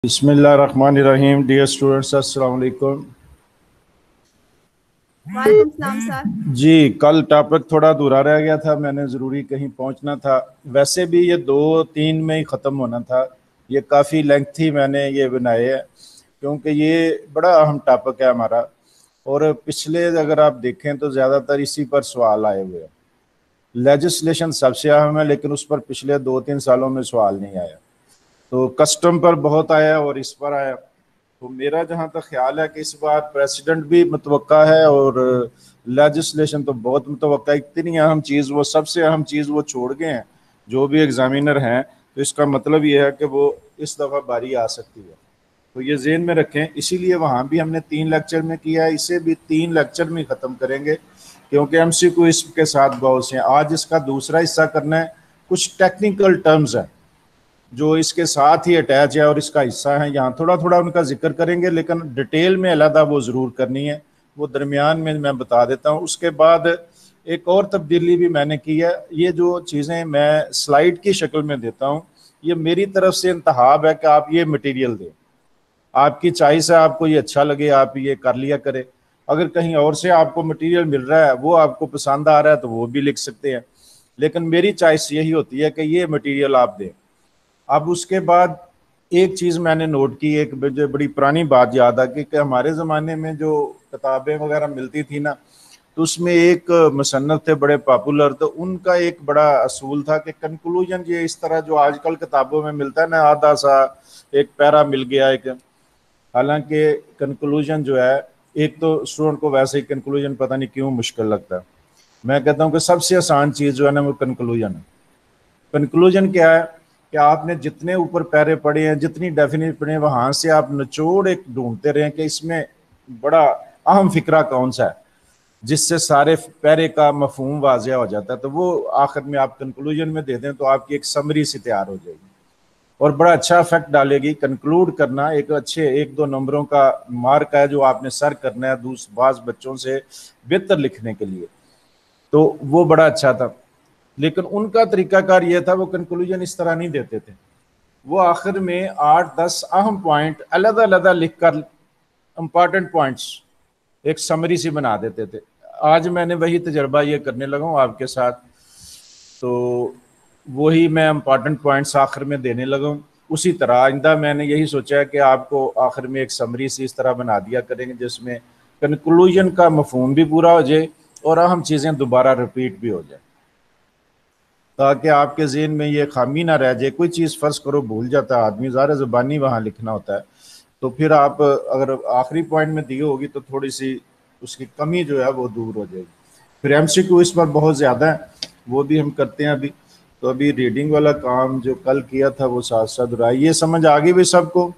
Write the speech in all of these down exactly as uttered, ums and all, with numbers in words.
बिस्मिल्लाहिर्रहमानिर्रहीम। Dear students, अस्सलाम वालेकुम। वालेकुम सलाम सर। जी, कल टॉपिक थोड़ा अधूरा रह गया था, मैंने ज़रूरी कहीं पहुंचना था। वैसे भी ये दो तीन में ही ख़त्म होना था। ये काफ़ी लेंथी मैंने ये बनाए है क्योंकि ये बड़ा अहम टॉपिक है हमारा। और पिछले अगर आप देखें तो ज़्यादातर इसी पर सवाल आए हुए हैं। लेजिस्लेशन सबसे अहम है, लेकिन उस पर पिछले दो तीन सालों में सवाल नहीं आया। तो कस्टम पर बहुत आया और इस पर आया। तो मेरा जहाँ तक ख्याल है कि इस बार प्रेसिडेंट भी मुतवक्का है और लेजिस्लेशन तो बहुत मुतवक्का है। इतनी अहम चीज़, वो सबसे अहम चीज़ वो छोड़ गए हैं जो भी एग्जामिनर हैं। तो इसका मतलब ये है कि वो इस दफ़ा बारी आ सकती है। तो ये जेहन में रखें, इसीलिए वहाँ भी हमने तीन लेक्चर में किया है, इसे भी तीन लेक्चर में ख़त्म करेंगे क्योंकि एम सी क्यू इसके साथ बहुत से हैं। आज इसका दूसरा हिस्सा करना है। कुछ टेक्निकल टर्म्स हैं जो इसके साथ ही अटैच है और इसका हिस्सा है। यहाँ थोड़ा थोड़ा उनका जिक्र करेंगे, लेकिन डिटेल में अलहदा वो ज़रूर करनी है। वो दरमियान में मैं बता देता हूँ। उसके बाद एक और तब्दीली भी मैंने की है। ये जो चीज़ें मैं स्लाइड की शक्ल में देता हूँ, ये मेरी तरफ से इंतहाब है कि आप ये मटेरियल दें। आपकी चॉइस है, आपको ये अच्छा लगे आप ये कर लिया करें। अगर कहीं और से आपको मटेरियल मिल रहा है, वो आपको पसंद आ रहा है, तो वो भी लिख सकते हैं। लेकिन मेरी चॉइस यही होती है कि ये मटेरियल आप दें। अब उसके बाद एक चीज़ मैंने नोट की, एक मुझे बड़ी पुरानी बात याद आ गई कि हमारे ज़माने में जो किताबें वगैरह मिलती थी ना, तो उसमें एक मुसन्नफ़ थे बड़े पॉपुलर, तो उनका एक बड़ा असूल था कि कंक्लूजन ये इस तरह जो आजकल किताबों में मिलता है ना, आधा सा एक पैरा मिल गया एक। हालांकि कंक्लूजन जो है, एक तो स्टूडेंट को वैसे ही कंक्लूजन पता नहीं क्यों मुश्किल लगता है। मैं कहता हूँ कि सबसे आसान चीज़ जो है ना वो कंक्लूजन है। कंक्लूजन क्या है कि आपने जितने ऊपर पैरे पढ़े हैं, जितनी डेफिनेट पढ़े हैं, वहां से आप निचोड़ एक ढूंढते रहे कि इसमें बड़ा अहम फिक्रा कौन सा है जिससे सारे पैरे का मफहूम वाजिया हो जाता है। तो वो आखिर में आप कंक्लूजन में दे दें तो आपकी एक समरी सी तैयार हो जाएगी और बड़ा अच्छा इफेक्ट डालेगी। कंक्लूड करना एक अच्छे एक दो नंबरों का मार्क है जो आपने सर करना है दूसरे बाज बच्चों से बेहतर लिखने के लिए। तो वो बड़ा अच्छा था। लेकिन उनका तरीकाकार ये था, वो कंक्लूजन इस तरह नहीं देते थे। वो आखिर में आठ दस अहम पॉइंट अलग अलग लिख कर इंपॉर्टेंट पॉइंट्स एक समरी सी बना देते थे। आज मैंने वही तजर्बा ये करने लगा हूँ आपके साथ। तो वही मैं इंपॉर्टेंट पॉइंट्स आखिर में देने लगा हूँ। उसी तरह आइंदा मैंने यही सोचा है कि आपको आखिर में एक समरी सी इस तरह बना दिया करेंगे जिसमें कंक्लूजन का मफहूम भी पूरा हो जाए और अहम चीज़ें दोबारा रिपीट भी हो जाए, ताकि आपके ज़हन में ये खामी ना रह जाए। कोई चीज़ फ़र्ज़ करो भूल जाता है आदमी, ज़ाहिर ज़बानी वहाँ लिखना होता है, तो फिर आप अगर आखिरी पॉइंट में दी होगी तो थोड़ी सी उसकी कमी जो है वो दूर हो जाएगी। फिर एम सी क्यू इस पर बहुत ज़्यादा है, वो भी हम करते हैं अभी। तो अभी रीडिंग वाला काम जो कल किया था वो साथ साथ रहा। ये समझ आ गई भी सबको?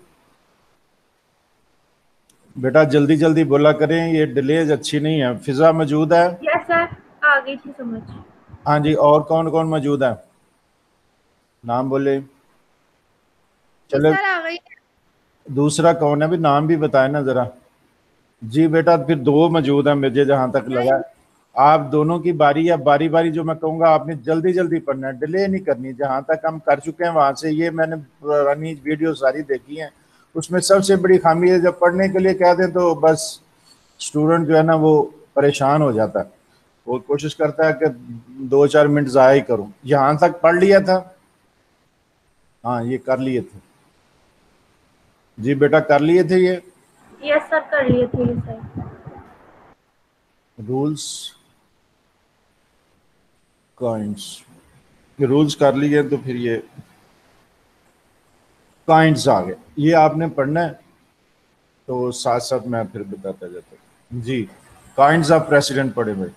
बेटा जल्दी जल्दी बोला करें, ये डिलेज अच्छी नहीं है। फिजा मौजूद है? यस सर, आ गई थी समझ। हाँ जी, और कौन कौन मौजूद है? नाम बोले। जी चलो, सर, आ गई। दूसरा कौन है भी, नाम भी बताए ना जरा। जी बेटा, फिर दो मौजूद हैं मुझे जहां तक लगा है। आप दोनों की बारी है, बारी बारी जो मैं कहूंगा आपने जल्दी जल्दी पढ़ना है, डिले नहीं करनी। जहां तक हम कर चुके हैं वहां से, ये मैंने पुरानी वीडियो सारी देखी हैं, उसमें सबसे बड़ी खामी है जब पढ़ने के लिए कह दें तो बस स्टूडेंट जो है ना वो परेशान हो जाता है। वो कोशिश करता है कि दो चार मिनट ज़ाया ही करूं। यहाँ तक पढ़ लिया था? हाँ, ये कर लिए थे। जी बेटा, कर लिए थे ये यस सर, कर लिए थे ये सर। रूल्स काइंड्स, रूल्स कर लिए तो फिर ये काइंड्स आ गए, ये आपने पढ़ना है। तो साथ साथ मैं फिर बताता जाता हूँ जी। काइंड्स ऑफ प्रेसिडेंट पढ़े भाई।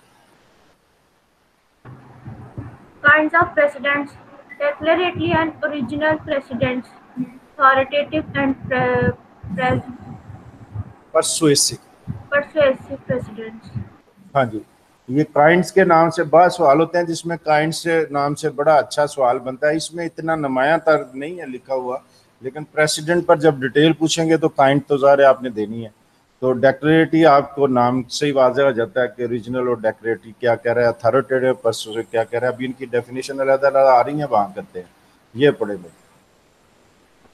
Kinds of presidents: declaratory and original presidents, authoritative and pre- pres- persuasive. persuasive presidents. हाँ जी, ये काइंड्स के नाम से बहुत सवाल होते हैं, जिसमें काइंड्स से नाम से बड़ा अच्छा सवाल बनता है। इसमें इतना नुमाया तर नहीं है लिखा हुआ, लेकिन प्रेसिडेंट पर जब डिटेल पूछेंगे तो काइंड तो ज़ाहिर है आपने देनी है। तो डेक्लेरेटरी आपको नाम से ही वाज़ेह हो जाता है कि रीजनल और डेक्लेरेटरी क्या कह रहा है, अथॉरिटेटिव परसुएसिव क्या कह रहा है। अभी इनकी डेफिनेशन अलग अलग आ रही है, वहाँ करते हैं। ये पढ़े भाई।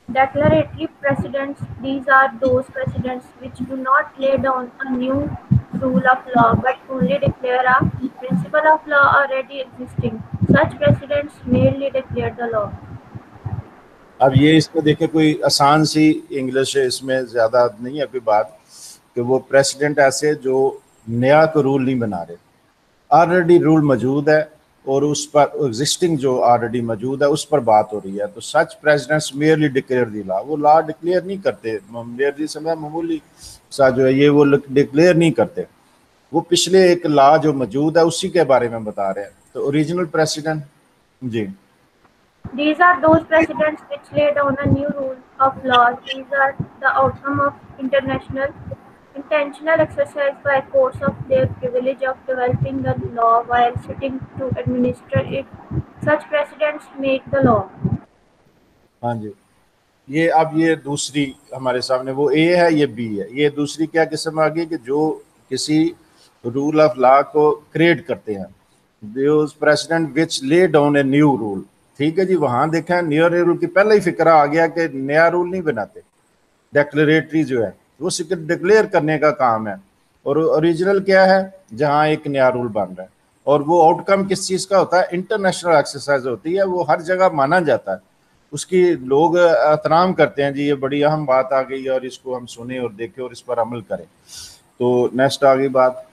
Declaratory precedents, these are those precedents which do not lay down a new rule of law but only declare a principle of law already existing. Such precedents merely declare the law. अब ये इसमें देखें कोई आसान सी English है, इसमें ज़्यादा नहीं है कोई बात कि वो प्रेसिडेंट ऐसे जो नया कोई रूल नहीं बना रहे, ऑलरेडी रूल मौजूद है और उस पर एग्जिस्टिंग जो ऑलरेडी मौजूद है उस पर बात हो रही है। तो सच precedents merely declare the law, वो लॉ डिक्लेयर नहीं करते, मेयरली समय मामूली सा जो है ये वो डिक्लेयर नहीं करते, वो पिछले एक लॉ जो मौजूद है उसी के बारे में बता रहे हैं। तो ओरिजिनल प्रेसिडेंट जी These are those precedents which lay down a new rule of law. These are the outcome of international intentional exercise by courts of their privilege of developing the law while sitting to administer it. Such precedents make the law. हाँ जी, ये अब ये दूसरी हमारे सामने वो ए है, ये बी है। ये दूसरी क्या किस्म आ गई कि जो किसी रूल ऑफ लॉ को क्रिएट करते हैं, those president which lay down a new rule. ठीक है जी, वहां देखा है न्यू रूल की पहले ही फिक्रा आ गया कि नया रूल नहीं बनाते, डेक्लेरेटरी जो है वो डिक्लेयर करने का काम है। और ओरिजिनल क्या है, जहां एक नया रूल बन रहा है और वो आउटकम किस चीज का होता है, इंटरनेशनल एक्सरसाइज होती है, वो हर जगह माना जाता है, उसकी लोग एहतराम करते हैं जी ये बड़ी अहम बात आ गई और इसको हम सुने और देखें और इस पर अमल करें। तो नेक्स्ट आ गई बात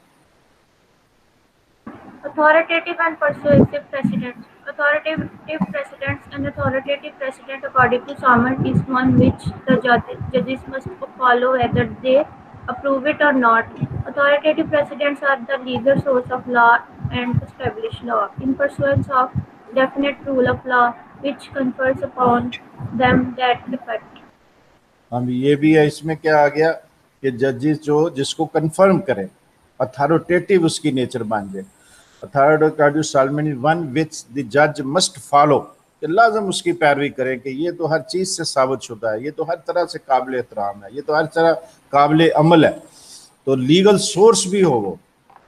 Authoritative and persuasive precedents. Authoritative precedents. An authoritative precedent, according to Salmon, is one which the judges, judges must follow whether they approve it or not. Authoritative precedents are the legal source of law and establish law in pursuance of definite rule of law, which confers upon them that effect. हम ये भी है, इसमें क्या आ गया कि जजेस जो जिसको कंफर्म करें, अथॉरिटेटिव उसकी नेचर बन जाए। अथॉरिटी सालमनी वन विच द जज मस्ट फॉलो, कि लाजम उसकी पैरवी करें कि ये तो हर चीज़ से साबित शुदा है, ये तो हर तरह से काबिल एहतराम है, ये तो हर तरह काबिल अमल है। तो लीगल सोर्स भी हो, वो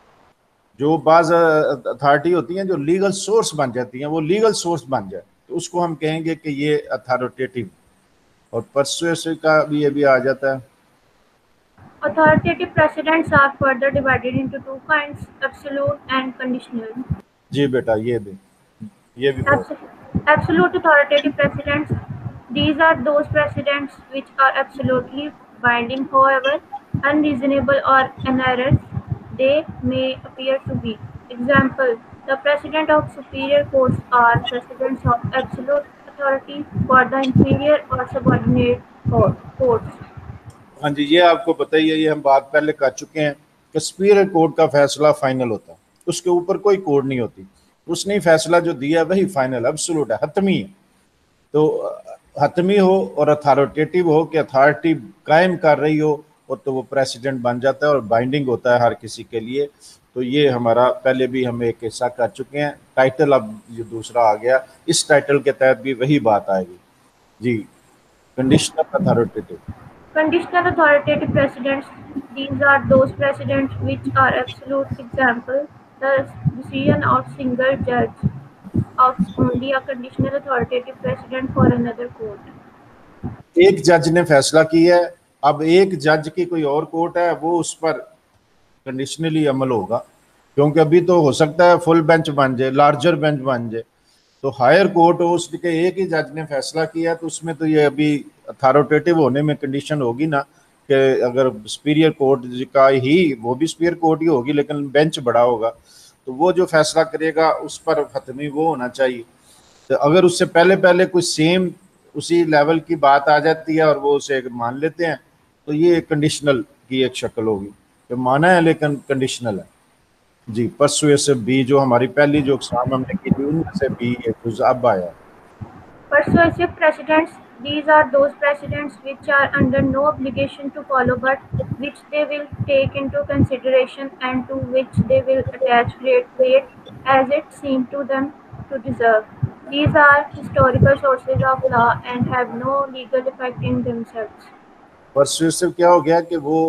जो बाज़ अथॉरिटी होती हैं जो लीगल सोर्स बन जाती हैं, वो लीगल सोर्स बन जाए तो उसको हम कहेंगे कि ये अथॉरिटेटिव। और परसुएसिव का भी ये भी आ जाता है। Authoritative precedents are further divided into two kinds, absolute and conditional. जी बेटा, ये भी ये भी बहुत Absolute authoritative precedents. These are those precedents which are absolutely binding, however unreasonable or erroneous they may appear to be. Example: the precedent of superior courts are precedents of absolute authority for the inferior or subordinate courts. हाँ जी, ये आपको पता ही है, ये हम बात पहले कर चुके हैं कि सुपीरियर कोर्ट का फैसला फाइनल होता है, उसके ऊपर कोई कोर्ट नहीं होती, उसने फैसला जो दिया वही फाइनल एब्सोल्यूट है, हतमी है। तो हतमी हो और अथॉरिटेटिव हो कि अथॉरिटी कायम कर रही हो, और तो वो प्रेसिडेंट बन जाता है और बाइंडिंग होता है हर किसी के लिए। तो ये हमारा पहले भी हम एक हिस्सा कर चुके हैं। टाइटल अब ये दूसरा आ गया, इस टाइटल के तहत भी वही बात आएगी जी। Conditional authoritative Conditional authoritative precedents. These are those precedents which are absolute. Example: the decision of single judge of only a conditional authoritative precedent for another court. एक जज ने फैसला किया है, अब एक जज की कोई और कोर्ट है, वो उस पर कंडीशनली अमल होगा, क्योंकि अभी तो हो सकता है फुल बेंच बन जाए, लार्जर बेंच बन जाए, तो हायर कोर्ट हो, उसके एक ही जज ने फैसला किया, तो उसमें तो ये अभी अथॉरिटेटिव होने में कंडीशन होगी ना कि अगर सुपीरियर कोर्ट का ही, वो भी सुपीरियर कोर्ट ही होगी लेकिन बेंच बड़ा होगा, तो वो जो फैसला करेगा उस पर हतमी वो होना चाहिए। तो अगर उससे पहले पहले कोई सेम उसी लेवल की बात आ जाती है और वो उसे मान लेते हैं, तो ये कंडीशनल की एक शक्ल होगी, तो माना है लेकिन कंडीशनल है जी। परसुएसिव बी जो हमारी पहली जो एग्जाम हमने की थी उनमें से बी एक अब आया। Persuasive precedents. These are those precedents which are under no obligation to follow, but which they will take into consideration and to which they will attach great weight as it seems to them to deserve. These are historical sources of law and have no legal effect in themselves. Persuasive क्या हो गया कि वो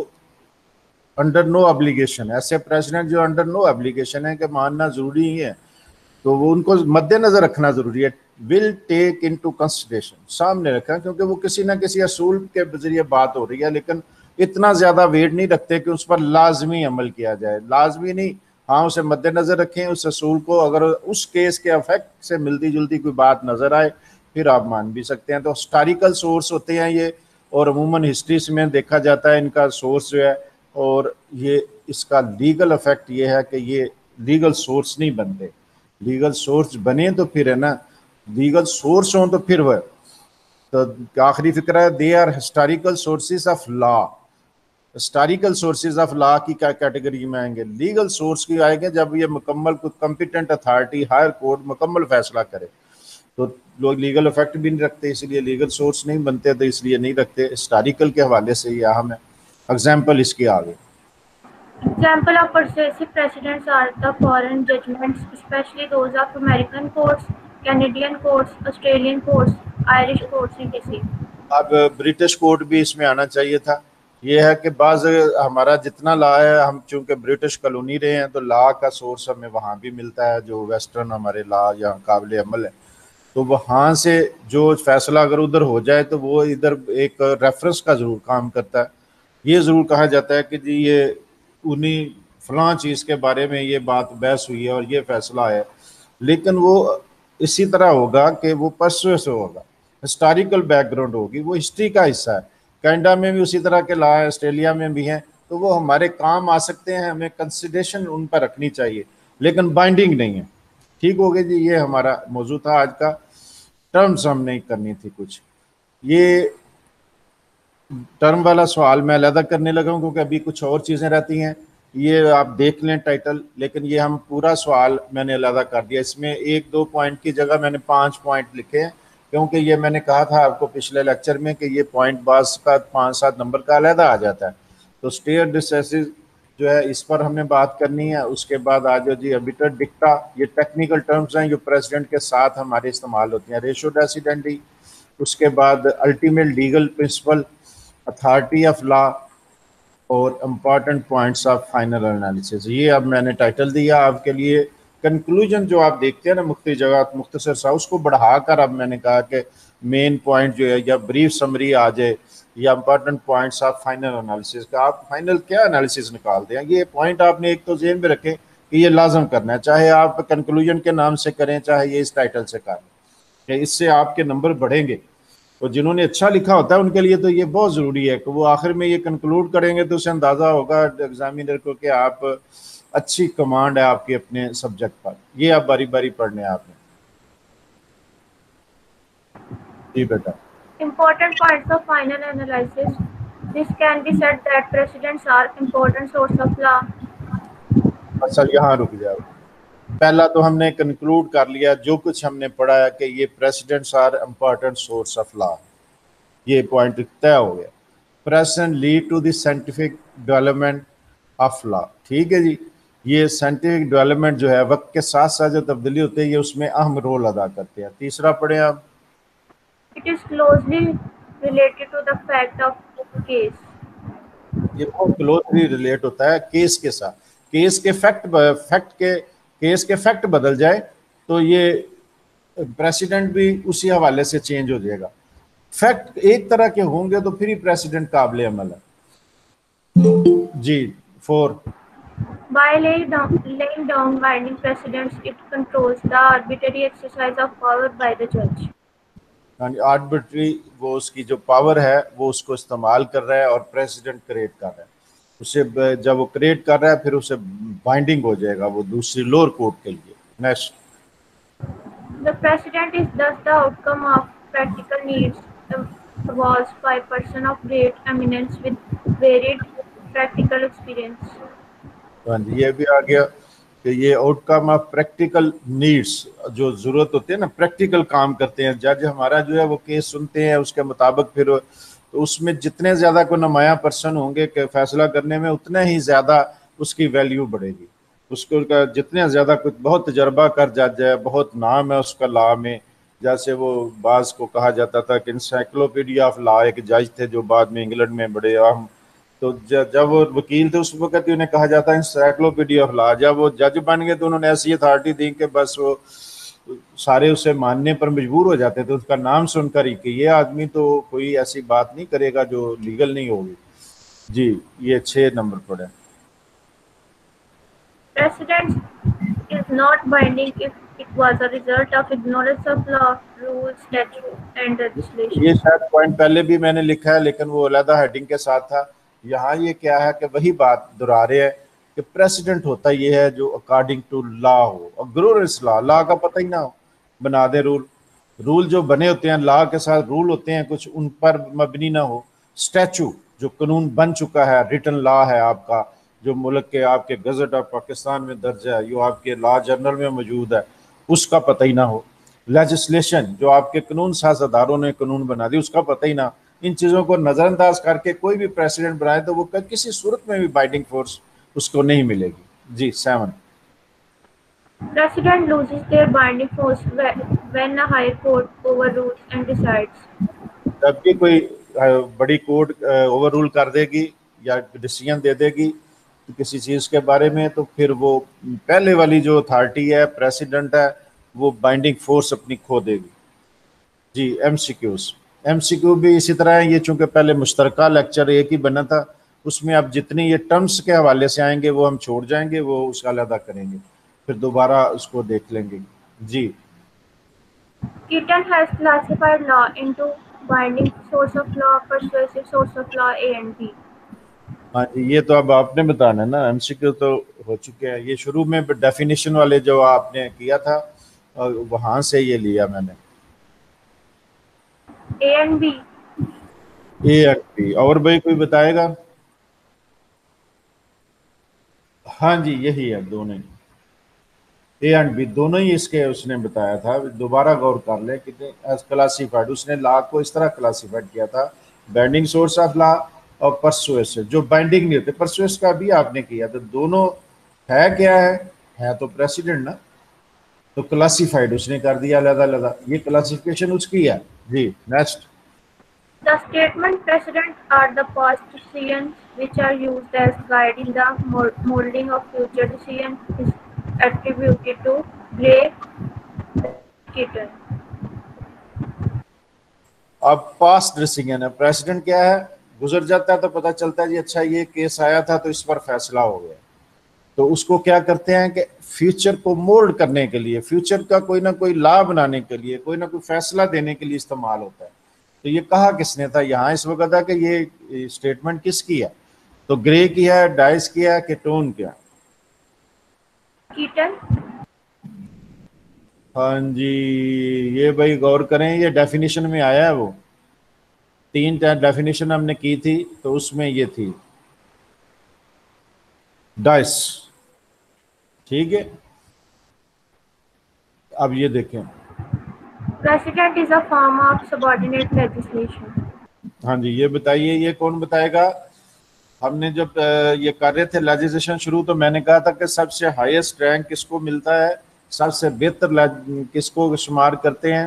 under no obligation, ऐसे precedent जो under no obligation है कि मानना जरूरी ही है, तो वो उनको मद्देनजर रखना जरूरी है, विल टेक इनटू कंसिडरेशन, सामने रखा, क्योंकि वो किसी ना किसी असूल के जरिए बात हो रही है, लेकिन इतना ज़्यादा वेट नहीं रखते कि उस पर लाजमी अमल किया जाए। लाजमी नहीं, हाँ उसे मद्देनज़र रखें उस असूल को, अगर उस केस के अफेक्ट से मिलती जुलती कोई बात नज़र आए फिर आप मान भी सकते हैं। तो हिस्टोरिकल सोर्स होते हैं ये, और अमूमन हिस्ट्रीज में देखा जाता है इनका सोर्स जो है, और ये इसका लीगल इफेक्ट ये है कि ये लीगल सोर्स नहीं बनते। लीगल सोर्स बने तो फिर है ना, लीगल सोर्स हो तो फिर वह, तो आखिरी फिक्र है, they are historical sources of law. Historical sources of law की क्या कैटेगरी में आएंगे? लीगल सोर्स की आएंगे जब ये मुकम्मल कॉम्पिटेंट अथॉरिटी हायर कोर्ट मुकम्मल फैसला करे। तो लोग लीगल इफेक्ट भी नहीं रखते, इसलिए लीगल सोर्स नहीं बनते, तो इसलिए नहीं रखते। हिस्टोरिकल के हवाले से ये अहम है। एग्जाम्पल इसके आगे, Example of persuasive precedents are the foreign judgments, especially those of American courts, Canadian courts, Australian courts, Irish courts, et cetera. अब ब्रिटिश कोर्ट भी इसमें आना चाहिए था। ये है कि बाज हमारा जितना लॉ है, हम चूंकि ब्रिटिश कॉलोनी रहे हैं तो लॉ का सोर्स हमें वहाँ भी मिलता है, जो वेस्टर्न हमारे लॉ यहाँ काबिल अमल है, तो वहाँ से जो फैसला अगर उधर हो जाए तो वो इधर एक रेफरेंस का ज़रूर काम करता है। ये ज़रूर कहा जाता है कि जी ये उन्हीं फलां चीज़ के बारे में ये बात बहस हुई है और ये फैसला है, लेकिन वो इसी तरह होगा कि वो परसुएस होगा, हिस्टोरिकल बैकग्राउंड होगी, वो हिस्ट्री का हिस्सा है। कनाडा में भी उसी तरह के लॉ है, ऑस्ट्रेलिया में भी हैं, तो वो हमारे काम आ सकते हैं, हमें कंसिडरेशन उन पर रखनी चाहिए, लेकिन बाइंडिंग नहीं है। ठीक हो गया जी, ये हमारा मौजू था आज का। टर्म्स हम नहीं करनी थी कुछ, ये टर्म वाला सवाल मैं अलग करने लगा हूँ क्योंकि अभी कुछ और चीज़ें रहती हैं, ये आप देख लें टाइटल, लेकिन ये हम पूरा सवाल मैंने अलग कर दिया। इसमें एक दो पॉइंट की जगह मैंने पांच पॉइंट लिखे हैं, क्योंकि ये मैंने कहा था आपको पिछले लेक्चर में कि ये पॉइंट बास का पाँच सात नंबर का अलहदा आ जाता है। तो स्टेयर डिसेसिस जो है इस पर हमने बात करनी है। उसके बाद आ जाओ जी अबिटर डिक्टा, ये टेक्निकल टर्म्स हैं जो प्रेसिडेंट के साथ हमारे इस्तेमाल होती हैं। रेशो डेसिडेंटी, उसके बाद ultimate legal principle, authority of law, और important points of final analysis. ये अब मैंने टाइटल दिया आपके लिए। कंक्लूजन जो आप देखते हैं ना मुख्तलिफ जगह मुख्तसर सा, उसको बढ़ाकर अब मैंने कहा कि मेन पॉइंट जो है या ब्रीफ समरी आ जाए या important points of final analysis का, आप फाइनल क्या एनालिसिस निकालते हैं। ये पॉइंट आपने एक तो जेहन में रखें कि ये लाजम करना है, चाहे आप कंक्लूजन के नाम से करें चाहे ये इस टाइटल से करें, इससे आपके नंबर बढ़ेंगे। तो जिन्होंने अच्छा लिखा होता है उनके लिए तो ये बहुत ज़रूरी है कि वो आखिर में ये कंक्लूड करेंगे तो उसे अंदाज़ा होगा एग्जामिनर को कि आप अच्छी कमांड है आपकी अपने सब्जेक्ट पर। ये आप बारी बारी पढ़ने आपने। जी बेटा। Important points of final analysis. This can be said that precedents are important source of law. अच्छा यहाँ रुक जाओ, पहला तो हमने कंक्लूड कर लिया जो कुछ हमने पढ़ा है कि ये precedents are important source of law, ये पॉइंट तय हो गया। Precedent lead to the scientific development of law, ठीक है जी। ये साइंटिफिक डेवलपमेंट जो है वक्त के साथ साथ जो तब्दीली होती है ये उसमें अहम रोल अदा करते हैं। तीसरा पढ़े आप। It is closely related to the fact of case. ये बहुत क्लोजली रिलेट होता है केस के साथ। केस के फैक्ट फैक्ट के केस के फैक्ट बदल जाए तो ये प्रेसिडेंट भी उसी हवाले से चेंज हो जाएगा। फैक्ट एक तरह के होंगे तो फिर ही प्रेसिडेंट काबिल अमल है जी। Four, By laying down, laying down binding precedents, it controls the arbitrary exercise of power by the judge. Arbitrary वो उसकी जो पावर है वो उसको इस्तेमाल कर रहा है और प्रेसिडेंट क्रिएट कर रहा है उसे। जब वो क्रिएट कर रहा है फिर उसे बाइंडिंग हो जाएगा वो दूसरी लोअर कोर्ट के लिए। Next, The president is thus the outcome of practical needs evolved by a person of great eminence with varied practical experience. हाँ जी ये भी आ गया कि ये आउटकम ऑफ प्रैक्टिकल नीड्स, जो ज़रूरत होती है ना, प्रैक्टिकल काम करते हैं जज हमारा जो है वो केस सुनते हैं उसके मुताबिक, फिर तो उसमें जितने ज़्यादा को नुमाया पर्सन होंगे कि फैसला करने में उतना ही ज़्यादा उसकी वैल्यू बढ़ेगी। उसको जितने ज़्यादा कुछ बहुत तजर्बा कर जज है, बहुत नाम है उसका लॉ में, जैसे वो बाज को कहा जाता था कि इंसाइक्लोपीडिया ऑफ लॉ, एक जज थे जो बाद में इंग्लैंड में बड़े अहम, तो जब वो वकील थे उस वक्त उन्हें कहा जाता है इंसाइक्लोपीडिया ऑफ लॉ। जब वो जज बन गए तो उन्होंने ऐसी अथॉरिटी दी कि बस वो सारे उसे मानने पर मजबूर हो जाते थे उसका नाम सुनकर ही कि ये आदमी तो कोई ऐसी बात नहीं करेगा जो लीगल नहीं होगी। जी, ये छह नंबर पर है। Precedent is not binding if it was a result of ignorance of law, rules, statute, and legislation. ये शायद पॉइंट पहले भी मैंने लिखा है लेकिन वो अलग हेडिंग के साथ था। यहाँ ये क्या है कि वही बात दोहरा रहे हैं कि प्रेसिडेंट होता ये है जो अकॉर्डिंग टू लॉ हो, और ग्लोरियस लॉ, लॉ का पता ही ना हो, बना दे रूल। रूल जो बने होते हैं लॉ के साथ रूल होते हैं कुछ, उन पर मबनी ना हो। स्टैचू जो कानून बन चुका है, रिटन लॉ है आपका, जो मुल्क के आपके गजट ऑफ पाकिस्तान में दर्ज है, जो आपके लॉ जर्नल में मौजूद है, उसका पता ही ना हो। लेजिस्लेशन जो आपके कानून साज़दारों ने कानून बना दी, उसका पता ही ना। इन चीज़ों को नज़रअंदाज करके कोई भी प्रेसिडेंट बनाए तो वो किसी सूरत में भी बाइंडिंग फोर्स उसको नहीं मिलेगी। जी, seven. Precedent loses their binding force when a higher court overrules and decides. जब भी कोई बड़ी कोर्ट ओवररूल कर देगी या डिसीजन दे देगी तो किसी चीज़ के बारे में, तो फिर वो पहले वाली जो अथॉरिटी है, प्रेसिडेंट है, वो बाइंडिंग फोर्स अपनी खो देगी। जी, एमसीक्यूज एमसीक्यू भी इसी तरह है। ये चूंकि पहले मुश्तरका लेक्चर एक ही बना था, उसमें अब जितनी ये टर्म्स के हवाले से आएंगे वो हम छोड़ जाएंगे, वो उसका अलग करेंगे, फिर दोबारा उसको देख लेंगे। जी, Keaton has classified law into binding source of law, persuasive source of law A and B. हाँ जी, ये तो अब आपने बताना है ना, एमसीक्यू तो हो चुके हैं। ये शुरू में डेफिनेशन वाले जो आपने किया था वहां से ये लिया मैंने। A and B. A and B. और भाई कोई बताएगा? हाँ जी, यही है दोनों, ए एंड बी दोनों ही इसके उसने बताया था। दोबारा गौर कर ले कि एज क्लासिफाइड, उसने लॉ को इस तरह क्लासिफाइड किया था, बाइंडिंग सोर्स ऑफ लॉ और परसुएसिव जो बाइंडिंग नहीं होते। परसुएस का भी आपने किया, तो दोनों है क्या है, है तो प्रेसिडेंट ना, तो क्लासिफाइड उसने कर दिया अलग अलग, ये क्लासिफिकेशन उसकी है। जी, next. The statement precedents are the past decisions which are used as guide in the molding of future decisions is attributed to Gray Keaton. अब पास्ट डिसीजन है, प्रेसिडेंट क्या है, गुजर जाता है तो पता चलता है जी अच्छा ये केस आया था तो इस पर फैसला हो गया, तो उसको क्या करते हैं कि फ्यूचर को मोल्ड करने के लिए, फ्यूचर का कोई ना कोई लॉ बनाने के लिए, कोई ना कोई फैसला देने के लिए इस्तेमाल होता है। तो ये कहा किसने था यहाँ इस वक्त था कि ये स्टेटमेंट किसकी है, तो ग्रे की है, डाइस की है, केटोन की है? कीटन। हाँ जी, ये भाई गौर करें, ये डेफिनेशन में आया है। वो तीन डेफिनेशन हमने की थी तो उसमें ये थी डाइस, ठीक है। अब ये देखें, Precedent is a form of subordinate legislation. हाँ जी, ये बताइए, ये कौन बताएगा? हमने जब ये कर रहे थे लेजिस्लेशन शुरू, तो मैंने कहा था कि सबसे हाईएस्ट रैंक किसको मिलता है, सबसे बेहतर किसको शुमार करते हैं,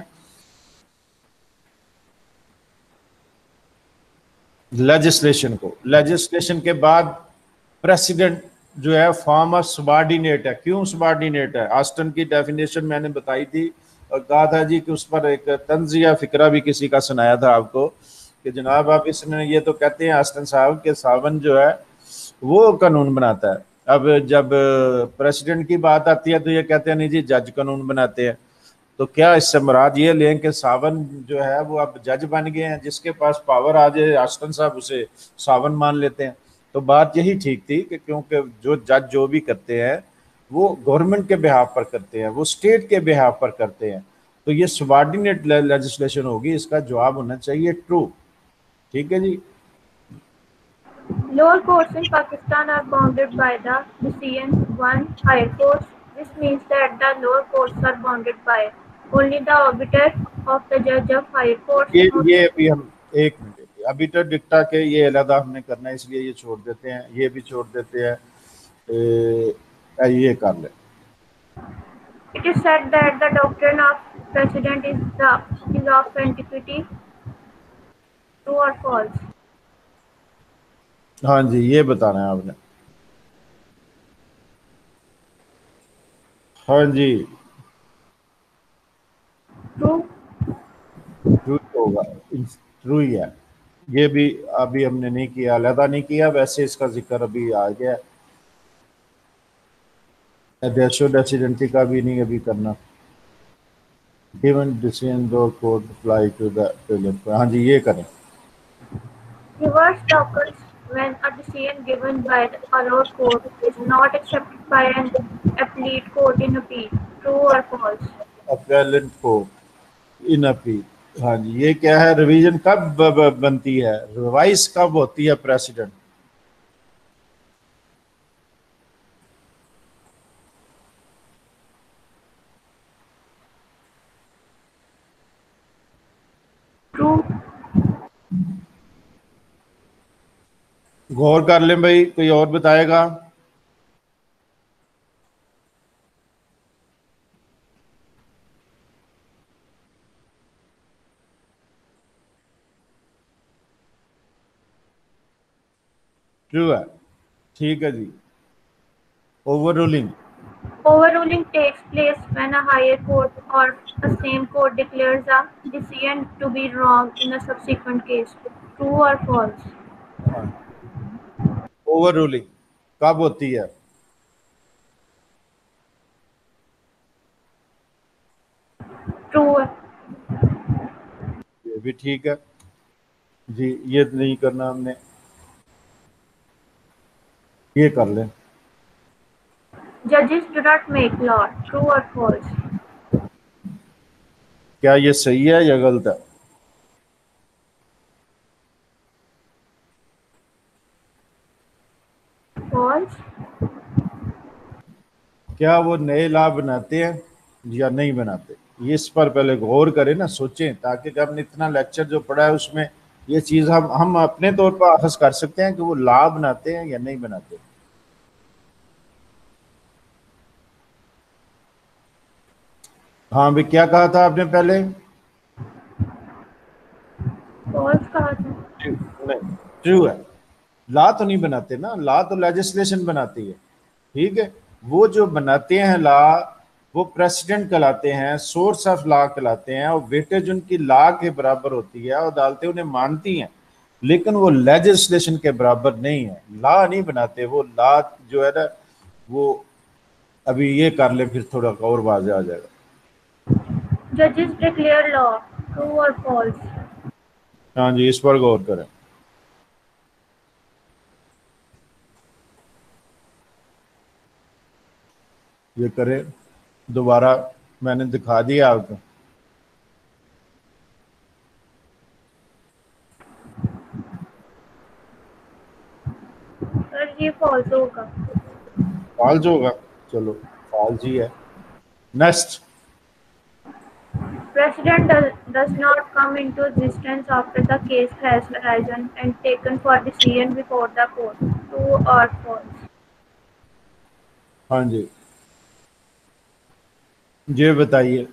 लेजिस्लेशन को। लेजिस्लेशन के बाद प्रेसिडेंट जो है फॉर्म ऑफ सबॉर्डिनेट है। क्यों सबॉर्डिनेट है? ऑस्टन की डेफिनेशन मैंने बताई थी और कहा था जी कि उस पर एक तंजिया फिक्रा भी किसी का सुनाया था आपको कि जनाब आप इसमें ये तो कहते हैं ऑस्टन साहब के सावन जो है वो कानून बनाता है। अब जब प्रेसिडेंट की बात आती है तो ये कहते हैं नहीं जी जज कानून बनाते हैं। तो क्या इससे मुराद ये लें कि सावन जो है वो अब जज बन गए हैं, जिसके पास पावर आ जाए ऑस्टन साहब उसे सावन मान लेते हैं। तो बात यही ठीक थी कि क्योंकि जो जज जो भी करते हैं वो गवर्नमेंट के बिहाफ पर करते हैं, वो स्टेट के बिहाफ पर करते हैं, तो ये सबॉर्डिनेट लेजिस्लेशन होगी। इसका जवाब होना चाहिए ट्रू। ठीक है जी। Lower courts in Pakistan are bounded by the decision one higher courts. This means that the lower courts are bounded by only the arbiter of the judge of higher courts. ये ये अभी हम एक minute, अभी तो डिक्टा के ये अलग हमने करना है, इसलिए ये छोड़ देते हैं, ये भी छोड़ देते हैं, ए, ये कर ले। It is said that the doctrine of precedent is the is of antiquity. True or false? हाँ जी, ये बताना है आपने। हाँ जी, ट्रू होगा, ट्रू ही है। ये भी अभी हमने नहीं किया, अलहदा नहीं किया, वैसे इसका जिक्र अभी आ गया। रेशो डेसिडेंटी का भी नहीं अभी करना। गिवन डिसीजन दो code apply to the present. हाँ जी, ये करें। Reverse occurs when a decision given by the allowed court is not accepted by an appellate court in appeal. True or false? Appellant court in appeal. हाँ जी, ये क्या है, revision कब ब, ब, बनती है, रिवाइज कब होती है प्रेसिडेंट? True. गौर कर लें भाई, कोई और बताएगा? ट्रू है, ठीक है जी। Overruling. Overruling takes place when a higher court or a same court declares a decision to be wrong in a subsequent case. True or false? Overruling कब होती है? True. ये भी ठीक है जी, ये नहीं करना हमने, ये कर लें। Judges do not make law. True or false? क्या ये सही है या गलत है? False. क्या वो नए लॉ बनाते हैं या नहीं बनाते? ये इस पर पहले गौर करें ना, सोचें, ताकि हमने इतना लेक्चर जो पढ़ा है उसमें ये चीज़ हम हम अपने तौर पर अखज़ कर सकते हैं कि वो लॉ बनाते हैं या नहीं बनाते। हाँ भी, क्या कहा था आपने पहले? False कहा था। नहीं, ट्रू है। लॉ तो नहीं बनाते ना, लॉ तो लेजिस्लेशन बनाती है, ठीक है। वो जो बनाते हैं लॉ वो प्रेसिडेंट कहलाते हैं, सोर्स ऑफ लॉ कहलाते हैं, और वेटेज उनकी लॉ के बराबर होती है और अदालतें उन्हें मानती हैं, लेकिन वो लेजिस्लेशन के बराबर नहीं है। लॉ नहीं बनाते वो, लॉ जो है ना वो, अभी ये कर ले फिर थोड़ा और वाज़ेह आ जाएगा। Judges declare law. True or false? हाँ जी, इस पर गौर करें। ये करें दोबारा, मैंने दिखा दिया आपको। सर ये false होगा। फॉल्स होगा, चलो फॉल्स ही है। Next. President does, does not come into existence after the case has arisen and taken for decision before the court. True or false? हाँ जी, ये बताइए।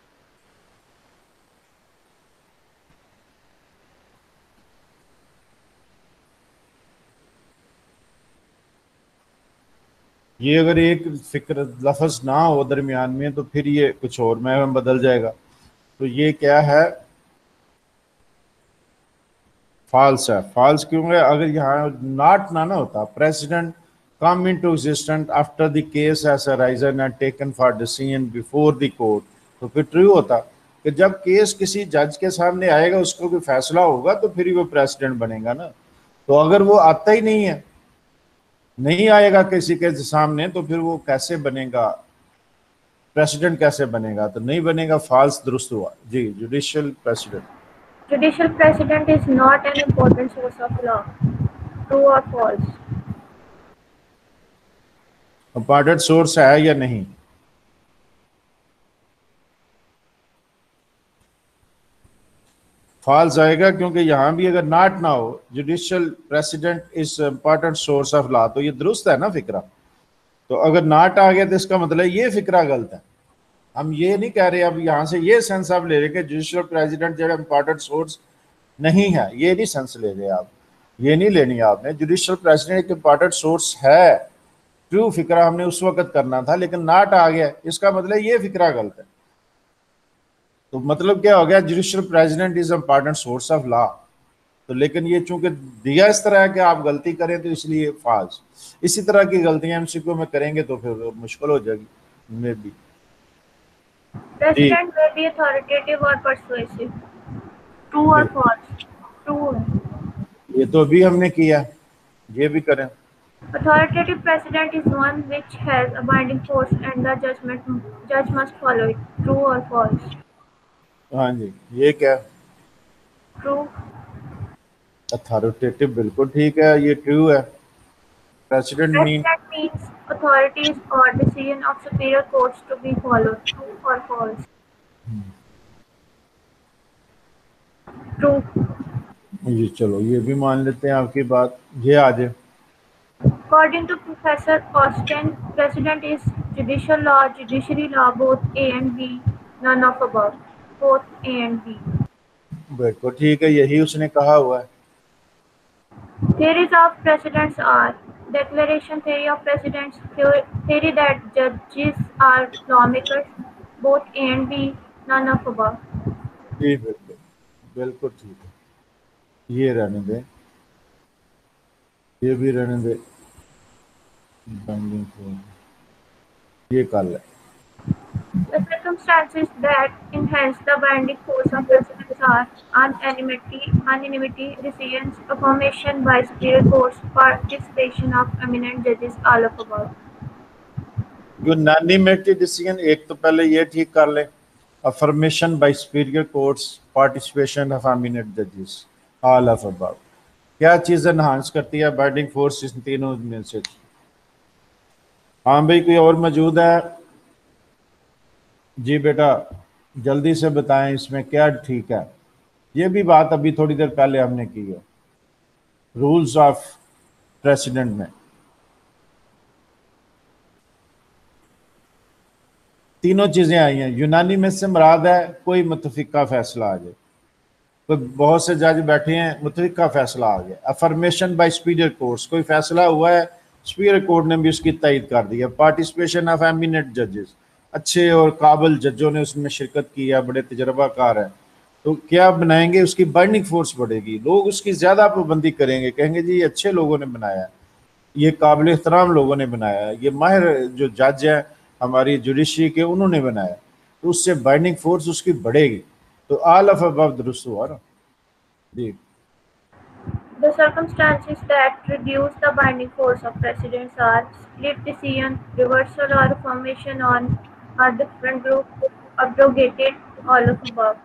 ये अगर एक फिक्र लफ्ज ना हो दरमियान में तो फिर ये कुछ और में बदल जाएगा। तो ये क्या है, फॉल्स है। फॉल्स क्यों है? अगर यहाँ नॉट ना ना होता, precedent come into existence after the case has arisen and taken for decision before the court, तो फिर ट्रू होता कि जब केस किसी जज के सामने आएगा, उसको कोई फैसला होगा तो फिर ही वो प्रेसिडेंट बनेगा ना। तो अगर वो आता ही नहीं है, नहीं आएगा किसी के सामने, तो फिर वो कैसे बनेगा प्रेसिडेंट, कैसे बनेगा? तो नहीं बनेगा, फॉल्स दुरुस्त हुआ जी। Judicial precedent. Judicial precedent is not an important source of law. True or false? Important source है या नहीं? फॉल्स आएगा, क्योंकि यहाँ भी अगर नॉट ना हो, judicial precedent is important source of law, तो ये दुरुस्त है ना फिक्रा। तो अगर नॉट आ गया तो इसका मतलब ये फिक्रा गलत है। हम ये नहीं कह रहे, अब यहाँ से ये सेंस आप ले रहे कि जुडिशियल प्रेसिडेंट जो इंपॉर्टेंट सोर्स नहीं है, ये नहीं सेंस ले रहे आप, ये नहीं लेनी आपने। जुडिशियल प्रेसिडेंट एक इंपॉर्टेंट सोर्स है, ट्रू फिक्रा हमने उस वक्त करना था, लेकिन नॉट आ गया, इसका मतलब ये फिक्रा गलत है। तो मतलब क्या हो गया, judicial precedent is important source of law. तो लेकिन ये चूंकि दिया इस तरह है कि आप गलती करें तो इसलिए फाल्स। इसी तरह की गलतियां एमसीक्यू में करेंगे तो फिर मुश्किल हो जाएगी मे बी। जी, President may be authoritative or persuasive. True or false? True है। ये तो अभी हमने किया, ये भी करें। Authoritative precedent is one which has a binding force and the judgment judge must follow it. True or false? हाँ जी, ये क्या? True. अथॉरिटेटिव बिल्कुल ठीक है, ये ट्रू है। Precedent mean Precedent means authorities or decision of superior courts to be followed. True or false? True. ये चलो ये भी मान लेते हैं आपकी बात, ये आ जाए। According to Professor Austin, precedent is judicial law, judiciary law, both A and B, none of above. Both A and B. बिल्कुल ठीक है, यही उसने कहा हुआ है। Theories of precedents are declaration theory of precedents, theory that judges are lawmakers, both A and B, none of above. जी बिल्कुल, बिल्कुल ठीक है, ये रहने दें, ये भी रहने दें, ये कल है। The circumstances that enhance the binding force of precedents are unanimity, unanimity, decisions, affirmation by superior courts, participation of eminent judges, all of above. Unanimity decision, एक तो पहले ये ठीक कर ले, affirmation by superior courts, participation of eminent जजेस, all of above. क्या चीज़ एनहांस करती है बाइंडिंग फोर्स इन तीनों में से? हाँ भाई, कोई और मौजूद है? जी बेटा जल्दी से बताएं इसमें क्या ठीक है। ये भी बात अभी थोड़ी देर पहले हमने की है रूल्स ऑफ प्रेसिडेंट में। तीनों चीजें आई हैं। यूनानी में से मुराद है कोई मुतफिका फैसला आ जाए, कोई बहुत से जज बैठे हैं, मुतफिका फैसला आ गया। अफर्मेशन बाय सुपीरियर कोर्ट्स, कोई फैसला हुआ है, सुपीरियर कोर्ट ने भी उसकी तईद कर दिया। पार्टिसिपेशन ऑफ एमिनेंट जजेस, अच्छे और काबिल जजों ने उसमें शिरकत की है, बड़े तजर्बाकार है, तो क्या बनाएंगे, उसकी बाइंडिंग फोर्स बढ़ेगी, लोग उसकी ज़्यादा पाबंदी करेंगे, कहेंगे जी ये अच्छे लोगों ने बनाया है, ये काबिल एहतराम लोगों ने बनाया है, ये माहिर जो जज हैं हमारी जुडिशरी के उन्होंने बनाया, तो उससे बाइंडिंग फोर्स उसकी बढ़ेगी। तो आल ऑफ अबव दुरुस्त हुआ ना जी। The circumstances that reduce the binding force of precedents are split decision, reversal or affirmation on a different group, abrogated, all of above.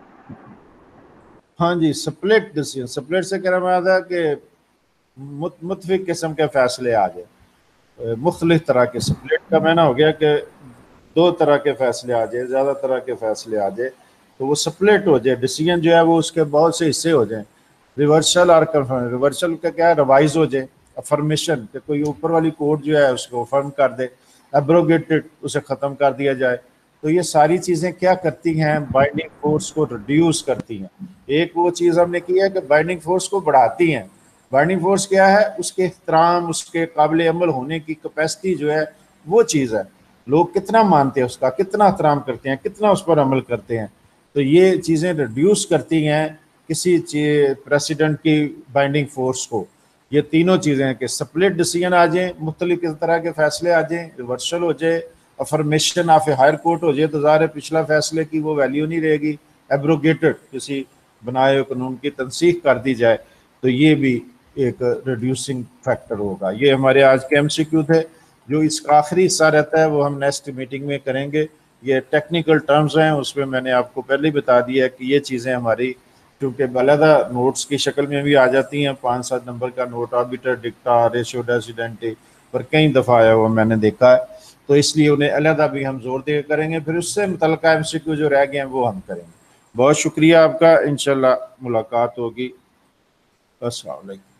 हाँ जी, स्प्लिट डिसीजन, स्प्लिट से कहना मतलब है कि मुतफिक किस्म के फैसले आ जाए, मुख्तलिफ तरह के। स्प्लिट का मैंने हो गया कि दो तरह के फैसले आ जाए, ज़्यादा तरह के फैसले आ जाए, तो वो स्प्लिट हो जाए, डिसीजन जो है वो उसके बहुत से हिस्से हो जाए। रिवर्सल और कन्फर्म, रिवर्सल का क्या है, रिवाइज हो जाए। अफर्मेशन कि कोई ऊपर वाली कोर्ट जो है उसको अफर्म कर दे। एब्रोगेटेड, उसे ख़त्म कर दिया जाए। तो ये सारी चीज़ें क्या करती हैं, बाइंडिंग फोर्स को रिड्यूस करती हैं। एक वो चीज़ हमने की है कि बाइंडिंग फोर्स को बढ़ाती हैं। बाइंडिंग फोर्स क्या है, उसके एहतराम, उसके काबिल अमल होने की कैपेसिटी जो है वो चीज़ है, लोग कितना मानते हैं उसका, कितना एहतराम करते हैं, कितना उस पर अमल करते हैं। तो ये चीज़ें रिड्यूस करती हैं किसी प्रेसिडेंट की बाइंडिंग फोर्स को। ये तीनों चीज़ें हैं कि स्प्लिट डिसीजन आ जाए, मुख्तलिफ तरह के फैसले आ जाएँ, रिवर्सल हो जाए, affirmation of a higher court हो जाए, तो ज़ाहिर पिछला फैसले की वो वैल्यू नहीं रहेगी। एब्रोगेटेड, किसी बनाए हुए कानून की तनसीख कर दी जाए, तो ये भी एक रिड्यूसिंग फैक्टर होगा। ये हमारे आज के एमसीक्यू थे। जो इसका आखिरी हिस्सा रहता है वो हम नेक्स्ट मीटिंग में करेंगे। ये टेक्निकल टर्म्स हैं, उसमें मैंने आपको पहले ही बता दिया कि ये चीज़ें हमारी क्योंकि अलहदा नोट्स की शक्ल में भी आ जाती हैं। पाँच सात नंबर का note, obiter, dicta, ratio decidendi पर कई दफ़ा आया हुआ मैंने देखा है, तो इसलिए उन्हें अलहदा भी हम जोर दे करेंगे। फिर उससे मुतल्लिक़ा एमसीक्यू जो रह गए हैं वो हम करेंगे। बहुत शुक्रिया आपका, इंशाल्लाह मुलाकात होगी। अस्सलाम वालेकुम।